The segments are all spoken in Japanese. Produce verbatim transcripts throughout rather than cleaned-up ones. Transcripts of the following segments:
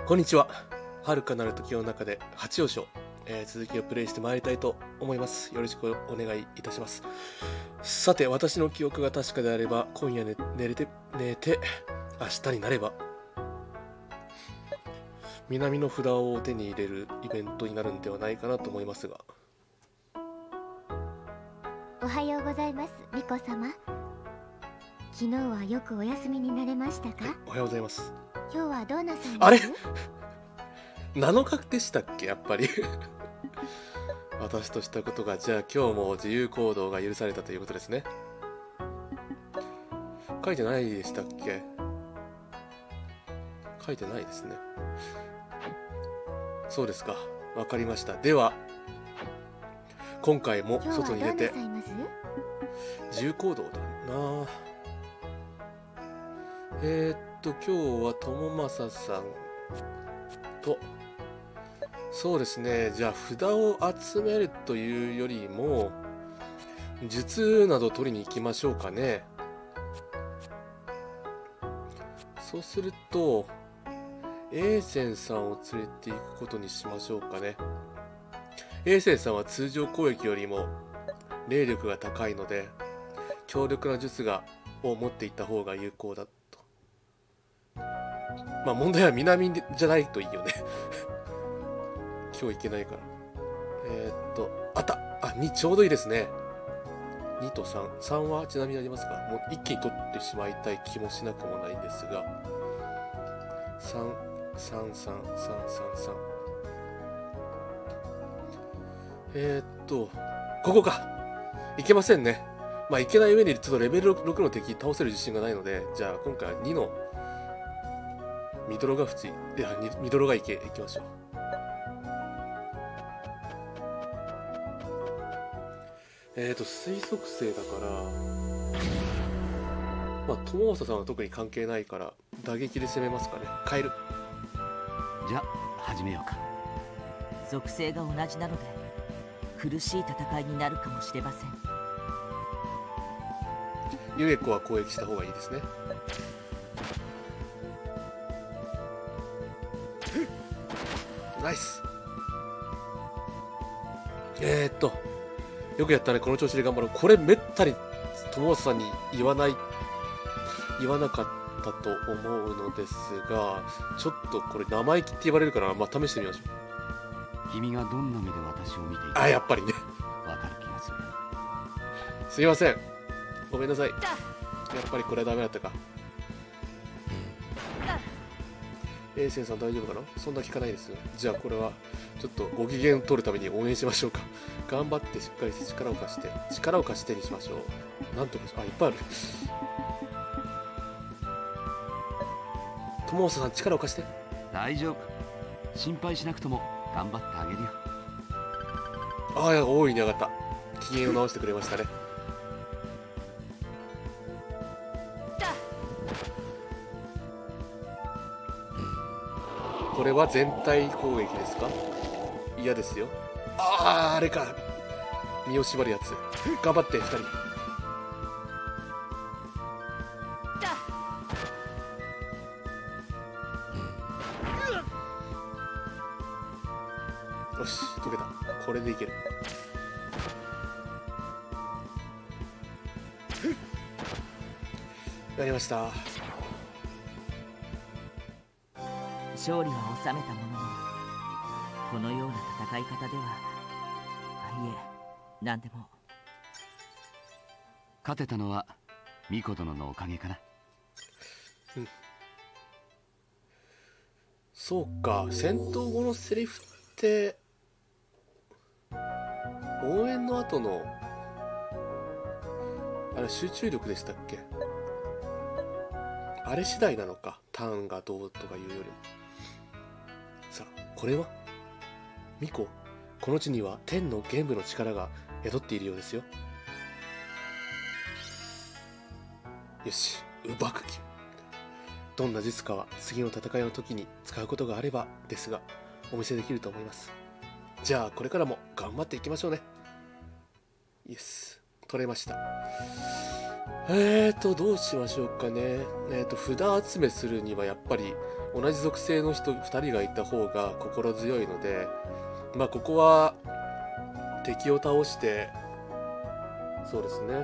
こんにちは。遥かなる時の中で八王将、えー、続きをプレイしてまいりたいと思います。よろしくお願いいたします。さて、私の記憶が確かであれば、今夜寝、寝れて寝て明日になれば南の札を手に入れるイベントになるんではないかなと思いますが。 おはようございます、ミコ様。昨日はよくお休みになれましたか？はい、 おはようございます。 今日はどうなさいます？ あれなのかでしたっけ、やっぱり私としたことが、じゃあ今日も自由行動が許されたということですね。書いてないでしたっけ？書いてないですね。そうですか、わかりました。では今回も外に出て自由行動だな。えー、っと今日は友政さんと、そうですね、じゃあ札を集めるというよりも術など取りに行きましょうかね。そうするとエーセンさんを連れて行くことにしましょうかね。エーセンさんは通常攻撃よりも霊力が高いので強力な術がを持っていった方が有効だと。まあ問題は南じゃないといいよね今日行けないから。えー、っとあった、あにちょうどいいですね。にとさん、さんはちなみにありますか？もう一気に取ってしまいたい気もしなくもないんですが、さん、さん、さん、さん、さん、さん、えー、っとここか。いけませんね。まあいけない上にちょっとレベルろくの敵倒せる自信がないので、じゃあ今回はにのミドロガフチ、いやミドロガ池行きましょう。えーと水属性だから、まあ友政さんは特に関係ないから打撃で攻めますかね。変える。 じゃあ始めようか。 属性が同じなので苦しい戦いになるかもしれません。 ユエコは攻撃した方がいいですね。ナイス。えー、っとよくやったね。この調子で頑張ろう。これめったに友政さんに言わない言わなかったと思うのですが、ちょっとこれ生意気って言われるから、まあ試してみましょう。君がどんな目で私を見ているか。あ、やっぱりね。 わかる気がする。 すいません。ごめんなさい。やっぱりこれはダメだったか。エーセンさん大丈夫かな？そんな効かないですよ。じゃあこれはちょっとご機嫌取るために応援しましょうか。頑張ってしっかり力を貸して力を貸してにしましょう。なんとか、あ、いっぱいある。友政さん力を貸して。 大丈夫、心配しなくとも頑張ってあげるよ。 ああ、大いに上がった。機嫌を直してくれましたね。これは全体攻撃ですか？嫌ですよ。ああ、あれか。身を縛るやつ。頑張ってふたり。よし、解けた。これでいける。やりました。 勝利は収めたものの、このような戦い方では、あ、いえ、何でも。 勝てたのはミコ殿のおかげかな。 うん。そうか、戦闘後のセリフって応援の後のあれ集中力でしたっけ？あれ次第なのか、ターンがどうとかいうよりも。さあ、これはミコ、この地には天の玄武の力が宿っているようですよ。よし、ウバクキ。どんな術かは次の戦いの時に使うことがあればですが、お見せできると思います。じゃあこれからも頑張っていきましょうね。イエス。 取れました。えーとどうしましょうかね。えーと札集めするにはやっぱり同じ属性の人ふたりがいた方が心強いので、まあここは敵を倒して、そうですね、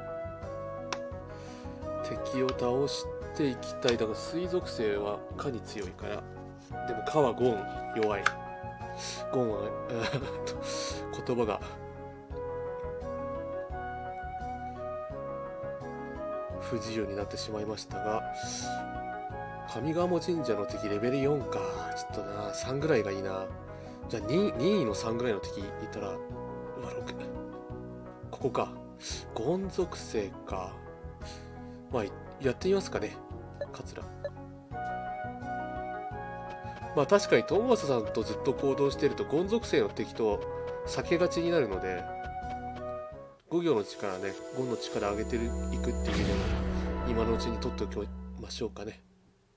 敵を倒していきたい。だから水属性は蚊に強いから。でも蚊はゴン弱い。ゴンは、えー、と言葉が不自由になってしまいましたが、上賀茂神社の敵レベルよんか。ちょっとな、さんぐらいがいいな。じゃあ 2, 2位のさんぐらいの敵いたら、うわろく、ここか。ゴン属性か。まあやってみますかね、桂。まあ確かにトモマサさんとずっと行動しているとゴン属性の敵と避けがちになるので、ご行の力ね、ごの力上げていくっていう意味でも今のうちに取っておきましょうかね。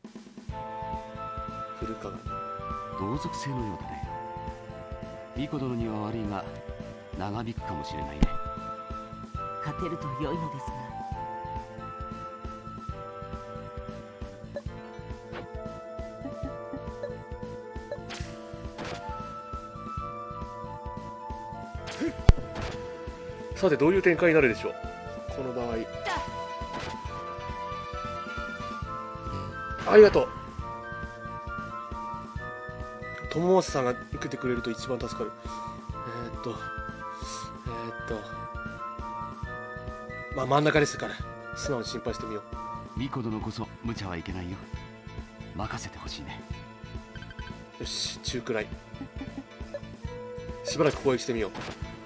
古川同属性のようだね。ミコ殿には悪いが長引くかもしれないね。 勝てると良いのですが。 さてどういう展開になるでしょう、この場合。ありがとう。友松さんが受けてくれると一番助かる。えー、っとえー、っとまあ真ん中ですから素直に心配してみよう。ミコ殿こそ無茶はいけないよ。任せてほしいね。 よし、中くらいしばらく攻撃してみよう。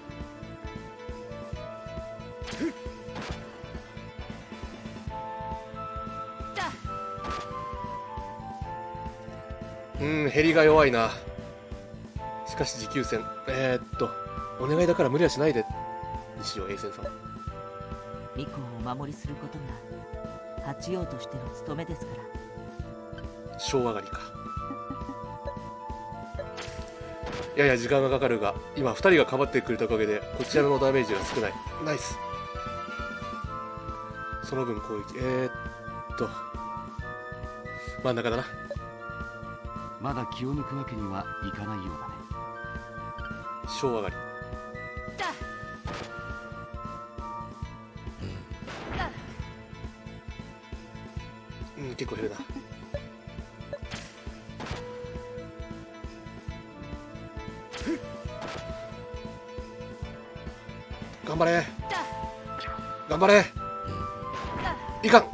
うん、ヘリが弱いな。しかし持久戦、えー、っとお願いだから無理はしないでにしよう。 A 戦さん、 巫女をお守りすることが八王としての務めですから。 小上がりか。いやいや時間がかかるが、今ふたりがかばってくれたおかげでこちらのダメージが少ない。ナイス。その分攻撃、えー、っと真ん中だな。 まだ気を抜くわけにはいかないようだね。 小上がり。うん、結構減るな。頑張れ頑張れ。いかん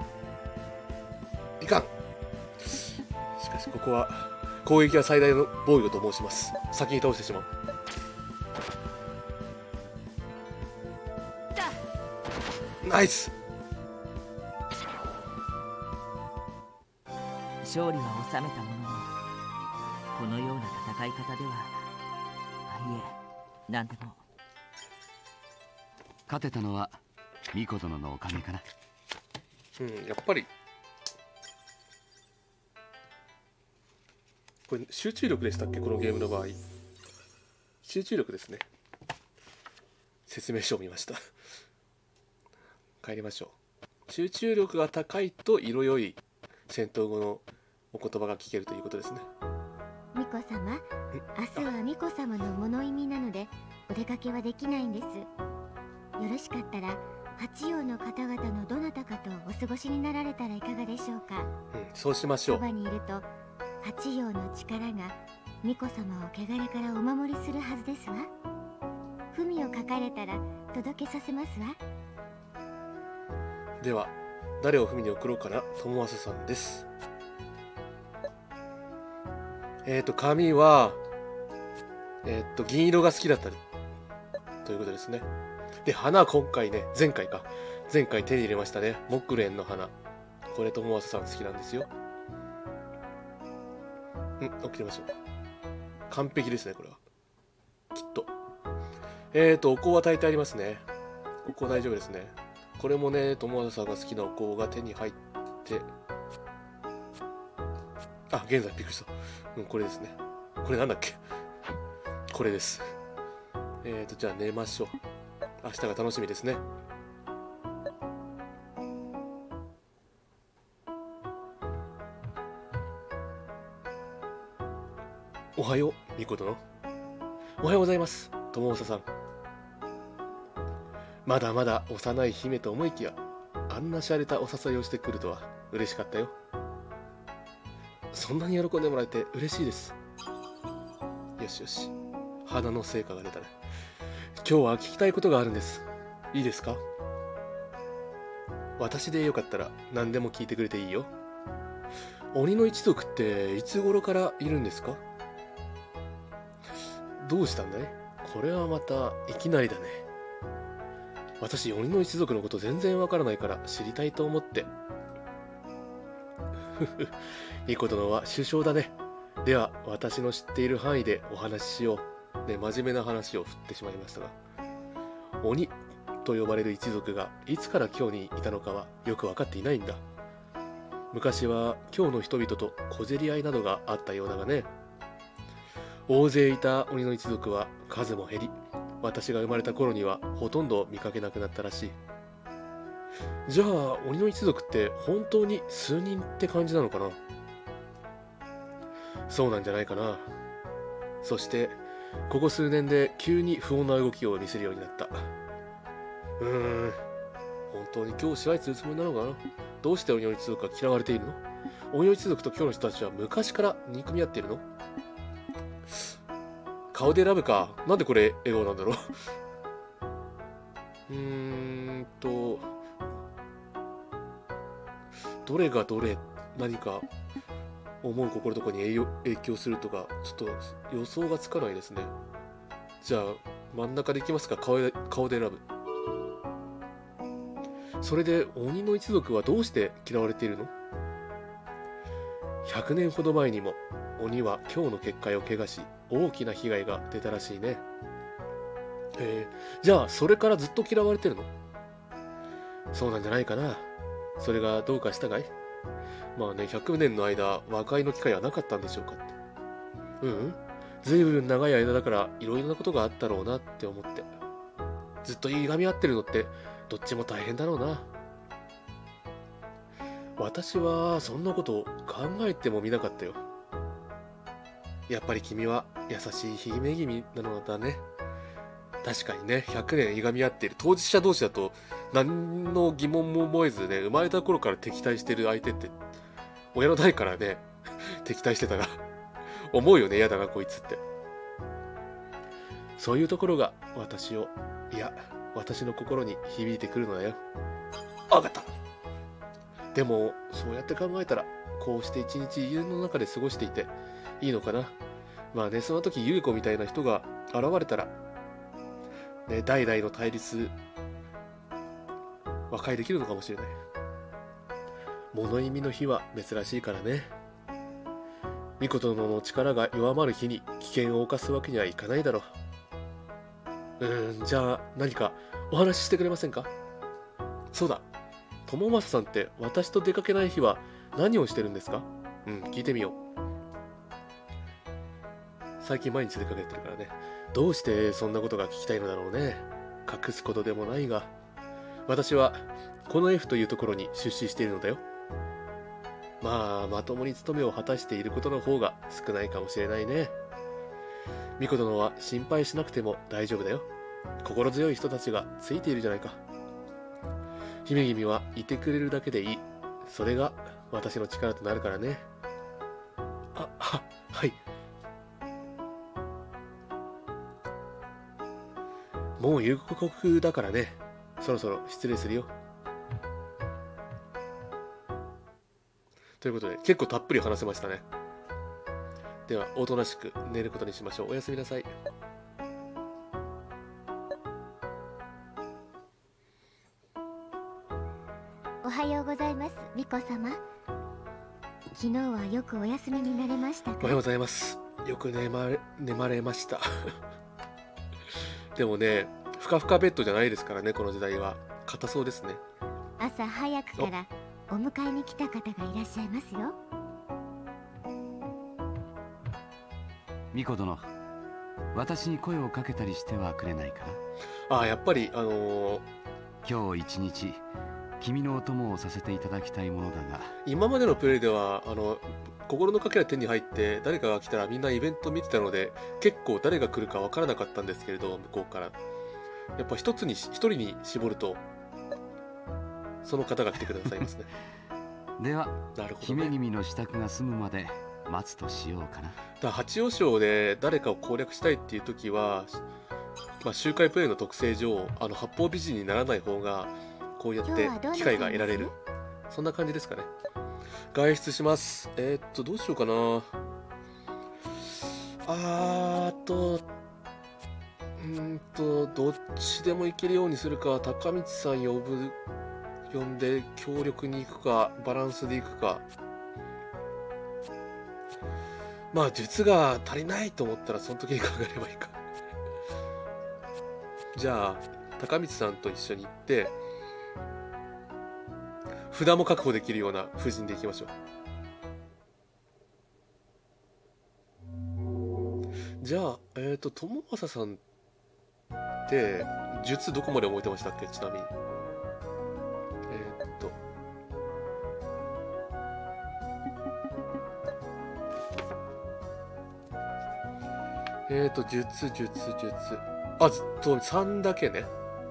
いかん。しかしここは攻撃は最大の防御と申します。先に倒してしまう。ナイス。 勝利は収めたものの、このような戦い方では、あいえ、何でも。 勝てたのはミコ殿のおかげかな。 うん、やっぱりこれ集中力でしたっけ、このゲームの場合。集中力ですね。説明書を見ました帰りましょう。集中力が高いと色良い戦闘後のお言葉が聞けるということですね。 巫女様、明日は巫女様の物意味なのでお出かけはできないんです。よろしかったら八王の方々のどなたかとお過ごしになられたらいかがでしょうか。 うん、そうしましょう。 そばにいると八王の力が巫女様を汚れからお守りするはずですわ。文を書かれたら届けさせますわ。 では誰を文に送ろうかな。友正さんです。えっ、ー、と髪はえっ、ー、と銀色が好きだったということですね。で花は今回ね、前回か前回手に入れましたね、木蓮の花。これ友正さん好きなんですよ。うん、起きてましょう。完璧ですね、これはきっと。えっ、ー、とお香は炊いてありますね。お香大丈夫ですね。これもね、友正さんが好きなお香が手に入って、あ、現在びっくりした。うん、これですね。これなんだっけこれです。えっ、ー、とじゃあ寝ましょう。 明日が楽しみですね。おはよう、みこ殿。おはようございます、友政さん。まだまだ幼い姫と思いきや、あんな洒落たお誘いをしてくるとは嬉しかったよ。そんなに喜んでもらえて嬉しいです。よしよし、花の成果が出たね。今日は聞きたいことがあるんです。いいですか？私でよかったら何でも聞いてくれていいよ。鬼の一族っていつ頃からいるんですか？どうしたんだい？これはまたいきなりだね。私、鬼の一族のこと全然わからないから知りたいと思って。ふふ、ニコ殿は首相だね。では、私の知っている範囲でお話ししよう。ね、真面目な話を振ってしまいましたが。鬼と呼ばれる一族がいつから京にいたのかはよくわかっていないんだ。昔は京の人々と小競り合いなどがあったようだがね。大勢いた鬼の一族は数も減り、私が生まれた頃にはほとんど見かけなくなったらしい。じゃあ鬼の一族って本当に数人って感じなのかな？そうなんじゃないかな。そしてここ数年で急に不穏な動きを見せるようになった。うーん、本当に今日支配するつもりなのかな？どうして鬼の一族が嫌われているの？鬼の一族と今日の人たちは昔から憎み合っているの？顔で選ぶか。なんでこれ笑顔なんだろう。うーんとどれがどれ、何か思う心とかに影響するとかちょっと予想がつかないですね。じゃあ真ん中でいきますか。顔で、顔で選ぶ。それで鬼の一族はどうして嫌われているの？ひゃくねんほど前にも鬼は今日の結界を怪我し大きな被害が出たらしいね。えー、じゃあそれからずっと嫌われてるの？そうなんじゃないかな。それがどうかしたかい？まあね、ひゃくねんの間和解の機会はなかったんでしょうかって。うん、うん、ずいぶん長い間だからいろいろなことがあったろうなって思って。ずっといがみ合ってるのってどっちも大変だろうな。私はそんなこと考えてもみなかったよ。やっぱり君は優しい姫君なのだね。確かにね、ひゃくねんいがみ合っている当事者同士だと何の疑問も覚えずね、生まれた頃から敵対してる相手って親の代からね敵対してたら思うよね。嫌だなこいつって。そういうところが私を、いや私の心に響いてくるのだよ。分かった。でもそうやって考えたらこうして一日家の中で過ごしていていいのかな。まあね、その時優子みたいな人が現れたらね、代々の対立和解できるのかもしれない。物意味の日は珍しいからね。巫女殿の力が弱まる日に危険を冒すわけにはいかないだろう。うーん、じゃあ何かお話ししてくれませんか？そうだ、友政さんって私と出かけない日は何をしてるんですか？うん、聞いてみよう。最近毎日出かけてるからね。どうしてそんなことが聞きたいのだろうね。隠すことでもないが、私はこの F というところに出資しているのだよ。まあまともに務めを果たしていることの方が少ないかもしれないね。巫女殿は心配しなくても大丈夫だよ。心強い人たちがついているじゃないか。姫君はいてくれるだけでいい。それが私の力となるからね。あ、は、はい。もう夕刻だからね。そろそろ失礼するよ。ということで結構たっぷり話せましたね。ではおとなしく寝ることにしましょう。おやすみなさい。 おはようございます、巫女様。昨日はよくお休みになれましたか？ おはようございます。よく寝まれ、寝まれましたでもね、ふかふかベッドじゃないですからね。この時代は硬そうですね。 朝早くからお迎えに来た方がいらっしゃいますよ。 巫女殿、 私に声をかけたりしてはくれないかな。ああ、やっぱりあのー、 今日一日君のお供をさせていただきたいものだが、 今までのプレイではあの心のかけら手に入って誰かが来たらみんなイベント見てたので結構誰が来るか分からなかったんですけれど、向こうからやっぱ一つに一人に絞るとその方が来てくださいますね。 ではなるほど、ね、 姫君の支度が済むまで待つとしようかな。 だから八王将で誰かを攻略したいっていう時は、まあ、周回プレイの特性上あの八方美人にならない方がこうやって機会が得られる、そんな感じですかね。外出します。えー、っとどうしようかな。あーっとうーんとどっちでも行けるようにするか、高道さん呼ぶ呼んで強力に行くか、バランスで行くか。まあ術が足りないと思ったらその時に考えればいいか。じゃあ高道さんと一緒に行って札も確保できるような布陣でいきましょう。じゃあえっ、ー、と友政さんって術どこまで覚えてましたっけ？ちなみにえっ、ー、とえっ、ー、と術術術あずっとさんだけね。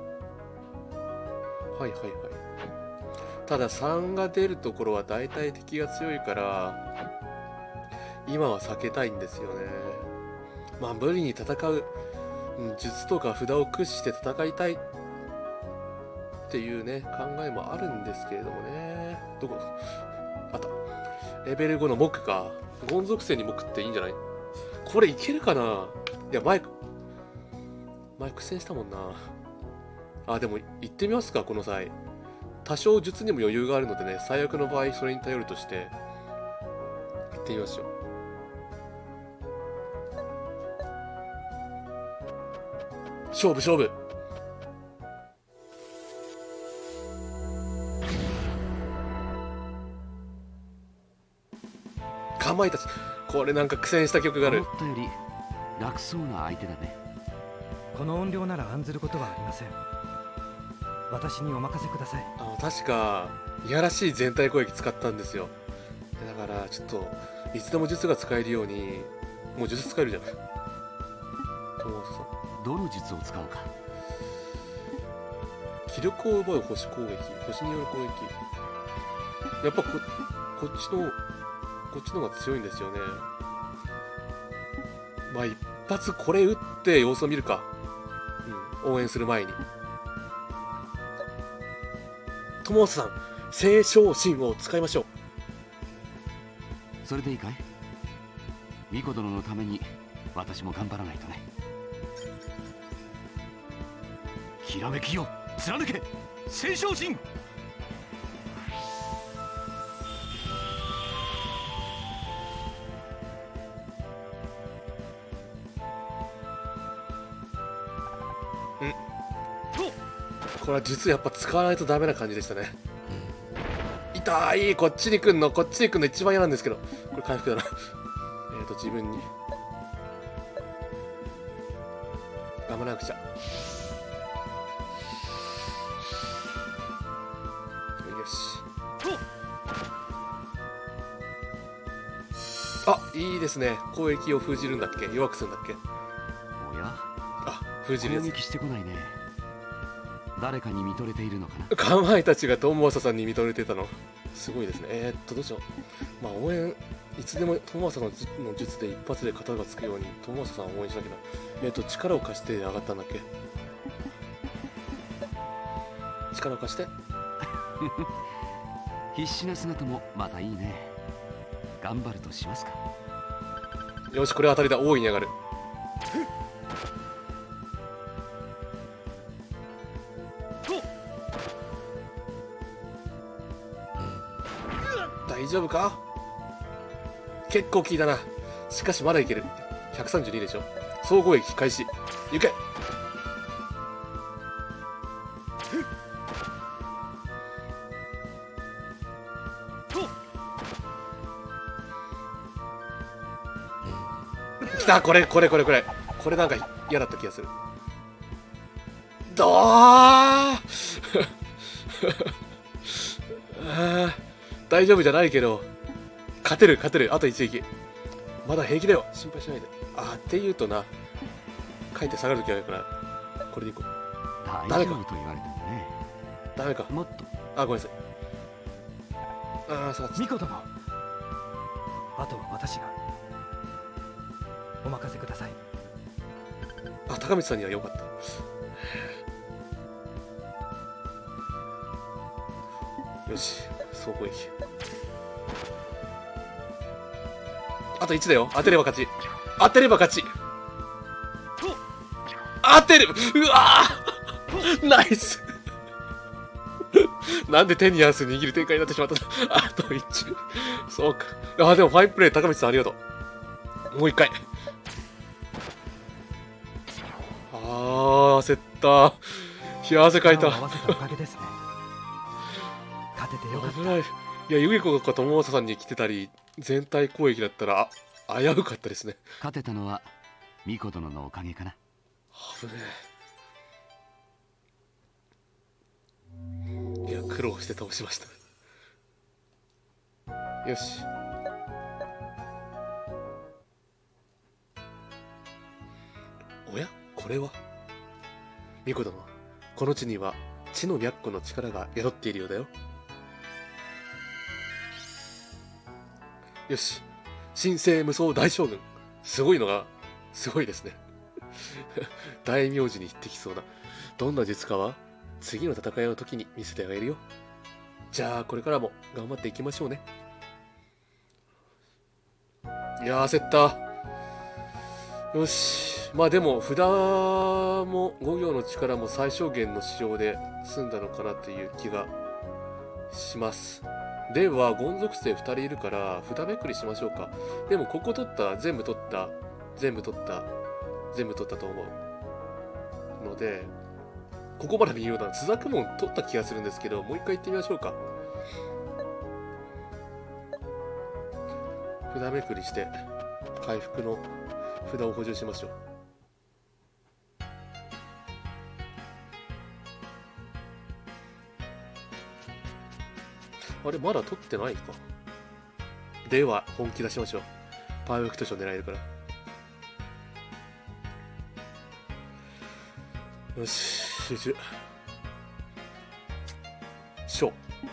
はいはいはい。たださんが出るところは大体敵が強いから今は避けたいんですよね。まあ無理に戦う、うん、術とか札を駆使して戦いたいっていうね考えもあるんですけれどもね。どこあったレベルごの木か。ゴン属性に木っていいんじゃない？これいけるかな。いや前前苦戦したもんな。あでも行ってみますかこの際。多少術にも余裕があるのでね、最悪の場合それに頼るとして行ってみましょう。勝負勝負。かまいたち、これなんか苦戦した曲がある。 思ったより楽そうな相手だね。 この音量なら案ずることはありません。私にお任せください。 あ確かいやらしい全体攻撃使ったんですよ。だからちょっといつでも術が使えるように、もう術使えるじゃない。 どの術を使うか。 気力を奪う星攻撃、星による攻撃。やっぱここっちのこっちの方が強いんですよね。まあ一発これ打って様子を見るか、うん、応援する前に。友さん聖昇進を使いましょう。 それでいいかい？巫女殿のために私も頑張らないとね。ひらめきよ貫け聖昇進。 これは実はやっぱ使わないとダメな感じでしたね。痛い。こっちに来んのこっちに来んの一番嫌なんですけど、これ回復だな。えっと自分に頑張らなくちゃ。よし。あいいですね。攻撃を封じるんだっけ、弱くするんだっけ。 おや、 あ封じるやつ。 攻撃してこないね。誰かに見とれているのかな。 かまいたちがトモワサさんに見とれてたのすごいですね。えー、っとどうしよう。まあ応援いつでもトモワサの術で一発で型がつくようにトモワサさんを応援しなきゃな。えー、っと力を貸して上がったんだっけ。力を貸して必死な姿もまたいいね。頑張るとしますか。 よしこれ当たりだ。大いに上がる。大丈夫か。結構効いたな。しかしまだいける。ひゃくさんじゅうにでしょ。総攻撃開始。行け。きた。これこれこれこれこれなんか嫌だった気がする。どーあー大丈夫じゃないけど、勝てる勝てる。あと一撃。まだ平気だよ、心配しないで。あーって言うとな、書いて下がるときあるから、これでいこう。 大丈夫と言われてもね。 ダメか。 もっと。 あ、ごめんなさい。ああ、下がっちゃった。 ミコ殿、あとは私が。お任せください。 あ、高道さんには良かった。よし、総攻撃。あといちだよ。当てれば勝ち。当てれば勝ち。当てる。うわーナイスなんで手に合わせ握る展開になってしまったんだ。あといち。そうか。あ、でもファインプレー、高道さんありがとう。もう一回。あー、焦った。冷や汗かいた。 合わせたおかげですね。勝ててよかった。 危ない。いや、ゆげ子が友政さんに来てたり、全体攻撃だったら、危うかったですね。 勝てたのはミコ殿のおかげかな。 危ねえ。いや、苦労して倒しました。よし。おや、これはミコ殿、この地には地の白虎の力が宿っているようだよ。よし、神聖無双大将軍。すごいのが、すごいですね。大名字に匹敵そうな。どんな術かは次の戦いの時に見せてあげるよ。じゃあこれからも頑張っていきましょうね。いやー焦った。よし、まあでも札もご行の力も最小限の使用で済んだのかなという気がします。ではゴン属性ふたりいるから札めくりしましょうか。でもここ取った全部取った全部取った全部取ったと思うので、ここまで見ような。スザクモン取った気がするんですけど、もう一回行ってみましょうか。札めくりして回復の札を補充しましょう。あれまだ取ってないか。では本気出しましょう。パーフェクト賞狙えるから。よし、集中。小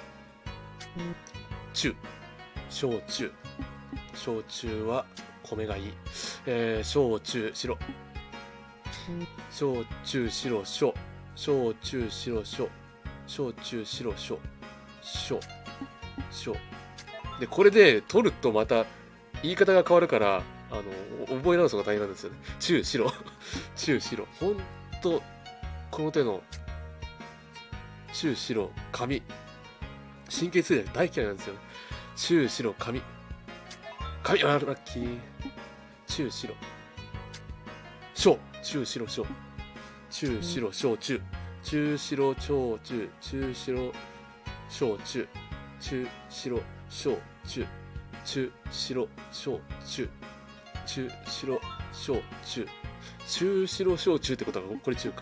中小中小中は米がいい。えー、小中白小中白小小中白小小中白小小小で、これで取るとまた言い方が変わるから、あの覚え直すのが大変なんですよね。中白中白、ほんとこの手の中白紙、神経痛い大嫌いなんですよね。中白紙紙、あラッキー。中白小中白小中白小中中白小中中白小中中白小中中白小中中白小中中白小中ってことはこれ中か。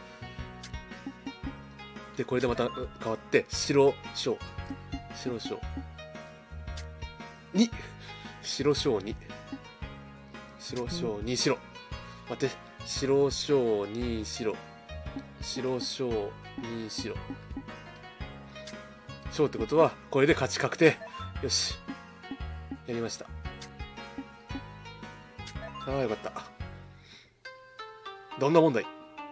でこれでまた変わって白小白小に白小に白小に白、待って、白小に白白小に白小ってことはこれで勝ち確定。よし、やりました。ああよかった。どんな問題？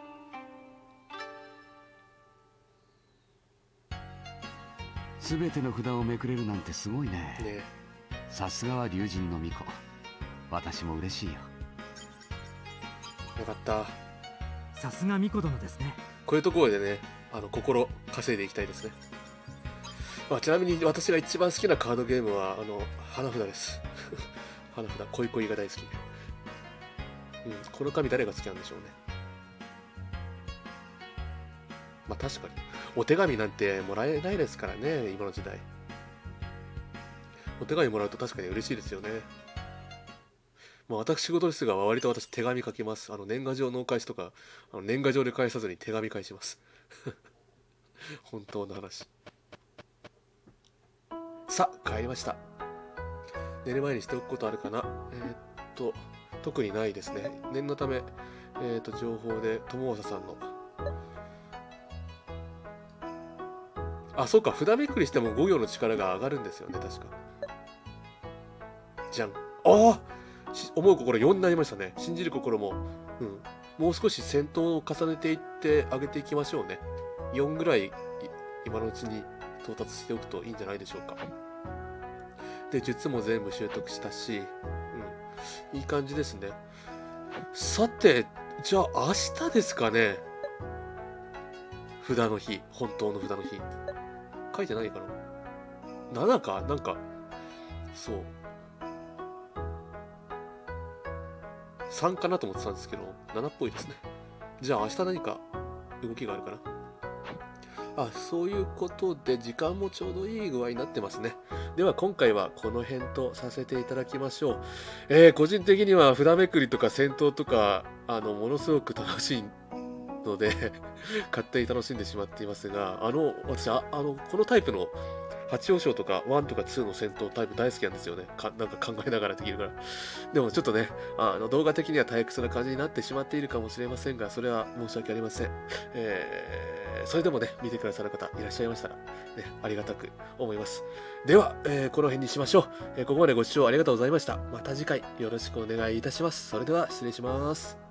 すべての札をめくれるなんてすごいね。 ね、 さすがは龍神の巫女。私も嬉しいよ。 よかった。 さすがミコ殿ですね。 こういうところでね、あの心稼いでいきたいですね。まあ、ちなみに私が一番好きなカードゲームはあの花札です。花札、恋恋が大好き。うん、この紙誰が好きなんでしょうね。まあ確かにお手紙なんてもらえないですからね、今の時代。お手紙もらうと確かに嬉しいですよね。 まあ、私事ですが、割と私手紙書きます。あの年賀状のお返しとか、あの年賀状で返さずに手紙返します。本当の話。さあ、帰りました。寝る前にしておくことあるかな。えー、っと、特にないですね。念のため、えー、っと、情報で、友正さんの。あ、そうか、札めくりしてもご行の力が上がるんですよね、確か。じゃん。ああ、思う心よんになりましたね。信じる心も、うん。もう少し戦闘を重ねていって上げていきましょうね。よんぐらい今のうちに到達しておくといいんじゃないでしょうか。で、術も全部習得したし、うん。いい感じですね。さて、じゃあ明日ですかね。札の日。本当の札の日。書いてないかな ?なな かなんか、そう。さんかなと思ってたんですけど、ななっぽいですね。じゃあ明日何か動きがあるかな。あ、そういうことで時間もちょうどいい具合になってますね。では今回はこの辺とさせていただきましょう。えー、個人的には札めくりとか戦闘とか、あの、ものすごく楽しいので、勝手に楽しんでしまっていますが、あの、私、ああの、このタイプの八王将とかいとかにの戦闘タイプ大好きなんですよね。かなんか考えながらできるから。でもちょっとね、あの動画的には退屈な感じになってしまっているかもしれませんが、それは申し訳ありません。えー、それでもね、見てくださる方いらっしゃいましたら、ね、ありがたく思います。では、えー、この辺にしましょう、えー。ここまでご視聴ありがとうございました。また次回よろしくお願いいたします。それでは失礼します。